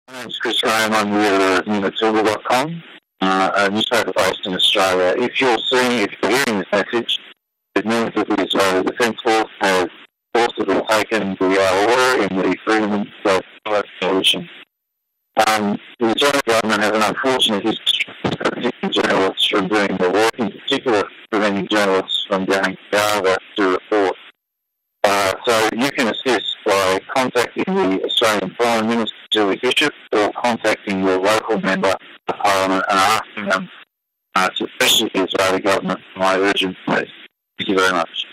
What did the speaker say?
My name's Chris Graham. I'm the editor of Matilda.com, a newspaper based in Australia. If you're hearing this message, it means that the Israeli Defence Force has forcibly taken the order in the Freedom of Coalition. The Israeli government has an unfortunate history of preventing journalists from doing their work, in particular preventing journalists from going to Gaza to report. So you can assist by contacting the Australian Foreign Minister, Julie Bishop, or contacting your local member of Parliament and asking them to pressure the Israeli government for my urgent plea. Thank you very much.